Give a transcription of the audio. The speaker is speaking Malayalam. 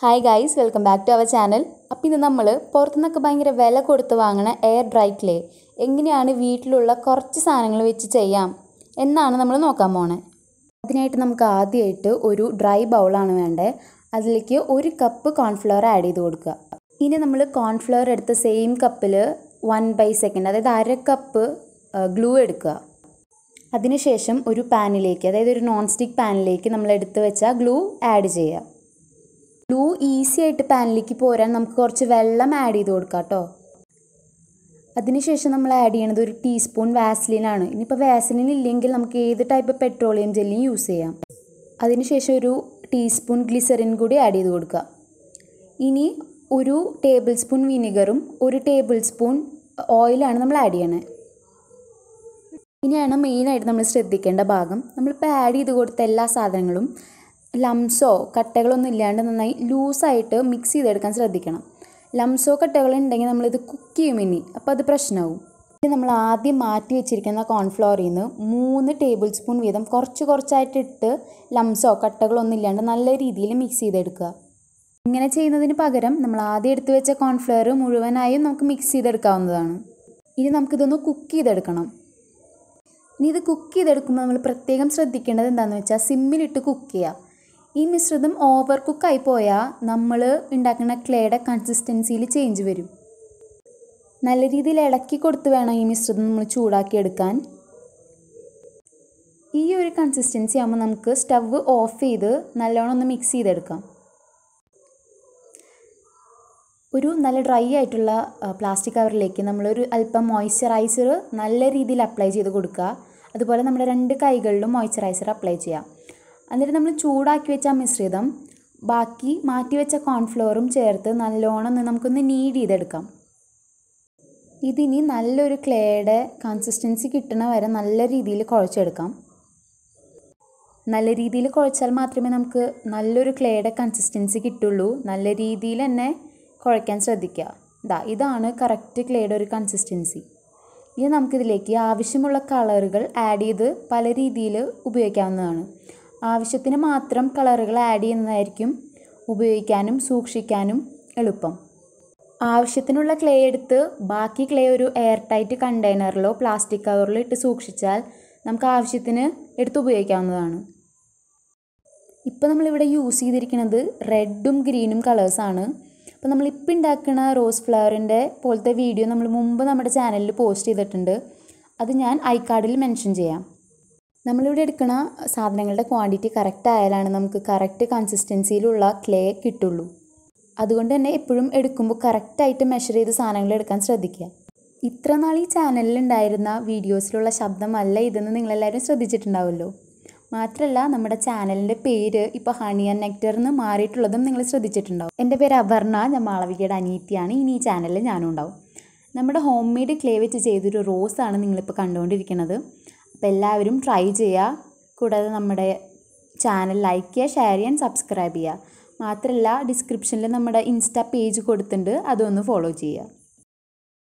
Hi guys, welcome back to our channel. അപ്പോൾ ഇന്ന് നമ്മൾ പുറത്തുനിന്നൊക്കെ ഭയങ്കര വില കൊടുത്ത് വാങ്ങണ എയർ ഡ്രൈ ക്ലേ എങ്ങനെയാണ് വീട്ടിലുള്ള കുറച്ച് സാധനങ്ങൾ വെച്ച് ചെയ്യാം എന്നാണ് നമ്മൾ നോക്കാൻ പോണേ. അതിനായിട്ട് നമുക്ക് ആദ്യമായിട്ട് ഒരു ഡ്രൈ ബൗളാണ് വേണ്ടത്. അതിലേക്ക് 1 കപ്പ് കോൺഫ്ലവർ ആഡ് ചെയ്ത് കൊടുക്കുക. ഇനി നമ്മൾ കോൺഫ്ലവർ എടുത്ത സെയിം കപ്പിൽ 1/2 അതായത് 1/2 കപ്പ് ഗ്ലൂ എടുക്കുക. അതിനുശേഷം ഒരു പാനിലേക്ക്, അതായത് ഒരു നോൺ സ്റ്റിക്ക് പാനിലേക്ക് നമ്മൾ എടുത്ത് വെച്ച ഗ്ലൂ ആഡ് ചെയ്യുക. ഗ്ലൂ ഈസി ആയിട്ട് പാനിലേക്ക് പോരാൻ നമുക്ക് കുറച്ച് വെള്ളം ആഡ് ചെയ്ത് കൊടുക്കാം കേട്ടോ. അതിനുശേഷം നമ്മൾ ആഡ് ചെയ്യണത് 1 ടീസ്പൂൺ വാസലിനാണ്. ഇനിയിപ്പോൾ വാസലിൻ ഇല്ലെങ്കിൽ നമുക്ക് ഏത് ടൈപ്പ് പെട്രോളിയം ജെല്ലും യൂസ് ചെയ്യാം. അതിനുശേഷം 1 ടീസ്പൂൺ ഗ്ലിസറിൻ കൂടി ആഡ് ചെയ്ത് കൊടുക്കുക. ഇനി 1 ടേബിൾ സ്പൂൺ വിനെഗറും 1 ടേബിൾ സ്പൂൺ ഓയിലാണ് നമ്മൾ ആഡ് ചെയ്യണത്. ഇനിയാണ് മെയിനായിട്ട് നമ്മൾ ശ്രദ്ധിക്കേണ്ട ഭാഗം. നമ്മളിപ്പോൾ ആഡ് ചെയ്ത് കൊടുത്ത എല്ലാ സാധനങ്ങളും ലംസോ കട്ടകളൊന്നും ഇല്ലാണ്ട് നന്നായി ലൂസായിട്ട് മിക്സ് ചെയ്തെടുക്കാൻ ശ്രദ്ധിക്കണം. ലംസോ കട്ടകളോ ഉണ്ടെങ്കിൽ നമ്മളിത് കുക്ക് ചെയ്യും ഇനി, അപ്പോൾ അത് പ്രശ്നമാവും. ഇനി നമ്മൾ ആദ്യം മാറ്റി വെച്ചിരിക്കുന്ന കോൺഫ്ലവറിൽ നിന്ന് 3 ടേബിൾ സ്പൂൺ വീതം കുറച്ചായിട്ട് ഇട്ട് ലംസോ കട്ടകളൊന്നും ഇല്ലാണ്ട് നല്ല രീതിയിൽ മിക്സ് ചെയ്തെടുക്കുക. ഇങ്ങനെ ചെയ്യുന്നതിന് പകരം നമ്മൾ ആദ്യം എടുത്ത് വെച്ച കോൺഫ്ലവർ മുഴുവനായും നമുക്ക് മിക്സ് ചെയ്തെടുക്കാവുന്നതാണ്. ഇനി നമുക്കിതൊന്ന് കുക്ക് ചെയ്തെടുക്കണം. ഇനി ഇത് കുക്ക് ചെയ്തെടുക്കുമ്പോൾ നമ്മൾ പ്രത്യേകം ശ്രദ്ധിക്കേണ്ടത് എന്താണെന്ന് വെച്ചാൽ സിമ്മിലിട്ട് കുക്ക് ചെയ്യുക. ഈ മിശ്രിതം ഓവർ കുക്കായി പോയാൽ നമ്മൾ ഉണ്ടാക്കുന്ന ക്ലേയുടെ കൺസിസ്റ്റൻസിയിൽ ചേഞ്ച് വരും. നല്ല രീതിയിൽ ഇളക്കി കൊടുത്ത് വേണം ഈ മിശ്രിതം നമ്മൾ ചൂടാക്കി എടുക്കാൻ. ഈ ഒരു കൺസിസ്റ്റൻസി ആകുമ്പോൾ നമുക്ക് സ്റ്റവ് ഓഫ് ചെയ്ത് നല്ലോണം ഒന്ന് മിക്സ് ചെയ്തെടുക്കാം. ഒരു നല്ല ഡ്രൈ ആയിട്ടുള്ള പ്ലാസ്റ്റിക് കവറിലേക്ക് നമ്മളൊരു അല്പം മോയ്സ്ചറൈസർ നല്ല രീതിയിൽ അപ്ലൈ ചെയ്ത് കൊടുക്കുക. അതുപോലെ നമ്മുടെ 2 കൈകളിലും മോയ്സ്ചറൈസർ അപ്ലൈ ചെയ്യാം. എന്നിട്ട് നമ്മൾ ചൂടാക്കി വെച്ച മിശ്രിതം ബാക്കി മാറ്റി വെച്ച കോൺഫ്ലവറും ചേർത്ത് നല്ലോണം നമുക്കൊന്ന് നീഡ് ചെയ്തെടുക്കാം. ഇതിനി നല്ലൊരു ക്ലേയുടെ കൺസിസ്റ്റൻസി കിട്ടണ വരെ നല്ല രീതിയിൽ കുഴച്ചെടുക്കാം. നല്ല രീതിയിൽ കുഴച്ചാൽ മാത്രമേ നമുക്ക് നല്ലൊരു ക്ലേയുടെ കൺസിസ്റ്റൻസി കിട്ടുള്ളൂ. നല്ല രീതിയിൽ തന്നെ കുഴയ്ക്കാൻ ശ്രദ്ധിക്കുക. ഇതാണ് കറക്റ്റ് ക്ലേയുടെ ഒരു കൺസിസ്റ്റൻസി. ഇനി നമുക്കിതിലേക്ക് ആവശ്യമുള്ള കളറുകൾ ആഡ് ചെയ്ത് പല രീതിയിൽ ഉപയോഗിക്കാവുന്നതാണ്. ആവശ്യത്തിന് മാത്രം കളറുകൾ ആഡ് ചെയ്യുന്നതായിരിക്കും ഉപയോഗിക്കാനും സൂക്ഷിക്കാനും എളുപ്പം. ആവശ്യത്തിനുള്ള ക്ലേ എടുത്ത് ബാക്കി ക്ലേ ഒരു എയർ ടൈറ്റ് കണ്ടെയ്നറിലോ പ്ലാസ്റ്റിക് കവറിലോ ഇട്ട് സൂക്ഷിച്ചാൽ നമുക്ക് ആവശ്യത്തിന് എടുത്ത് ഉപയോഗിക്കാവുന്നതാണ്. ഇപ്പോൾ നമ്മളിവിടെ യൂസ് ചെയ്തിരിക്കുന്നത് റെഡും ഗ്രീനും കളേഴ്സാണ്. അപ്പോൾ നമ്മളിപ്പോൾ ഉണ്ടാക്കുന്ന റോസ് ഫ്ലവറിൻ്റെ പോലത്തെ വീഡിയോ നമ്മൾ മുമ്പ് നമ്മുടെ ചാനലിൽ പോസ്റ്റ് ചെയ്തിട്ടുണ്ട്. അത് ഞാൻ ഐക്കാർഡിൽ മെൻഷൻ ചെയ്യാം. നമ്മളിവിടെ എടുക്കുന്ന സാധനങ്ങളുടെ ക്വാണ്ടിറ്റി കറക്റ്റ് ആയാലാണ് നമുക്ക് കറക്റ്റ് കൺസിസ്റ്റൻസിയിലുള്ള ക്ലേ കിട്ടുള്ളൂ. അതുകൊണ്ട് തന്നെ എപ്പോഴും എടുക്കുമ്പോൾ കറക്റ്റായിട്ട് മെഷർ ചെയ്ത് സാധനങ്ങൾ എടുക്കാൻ ശ്രദ്ധിക്കുക. ഇത്ര നാൾ ഈ ചാനലിൽ ഉണ്ടായിരുന്ന വീഡിയോസിലുള്ള ശബ്ദമല്ല ഇതെന്ന് നിങ്ങളെല്ലാവരും ശ്രദ്ധിച്ചിട്ടുണ്ടാവുമല്ലോ. മാത്രമല്ല നമ്മുടെ ചാനലിൻ്റെ പേര് ഇപ്പോൾ ഹണി ആൻഡ് നെക്ടർ എന്ന് മാറിയിട്ടുള്ളതും നിങ്ങൾ ശ്രദ്ധിച്ചിട്ടുണ്ടാവും. എൻ്റെ പേര് അപർണ, ഞാൻ മാളവികയുടെ അനിയത്തിയാണ്. ഇനി ഈ ചാനലിൽ ഞാനും ഉണ്ടാവും. നമ്മുടെ ഹോം മെയ്ഡ് ക്ലേ വെച്ച് ചെയ്തൊരു റോസാണ് നിങ്ങളിപ്പോൾ കണ്ടുകൊണ്ടിരിക്കുന്നത്. അപ്പോൾ എല്ലാവരും ട്രൈ ചെയ്യുക. കൂടാതെ നമ്മുടെ ചാനൽ ലൈക്ക് ചെയ്യുക, ഷെയർ ചെയ്യാൻ, സബ്സ്ക്രൈബ് ചെയ്യുക. മാത്രമല്ല ഡിസ്ക്രിപ്ഷനിൽ നമ്മുടെ ഇൻസ്റ്റാ പേജ് കൊടുത്തിട്ടുണ്ട്, അതൊന്ന് ഫോളോ ചെയ്യുക.